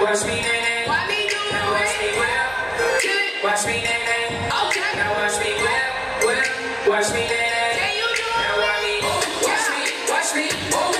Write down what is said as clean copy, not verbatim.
Watch me, nay, Why me do now watch me whip. Watch me, nay, Okay. now watch me whip. Watch me, nay, Can you do it? now watch me, watch me, watch me.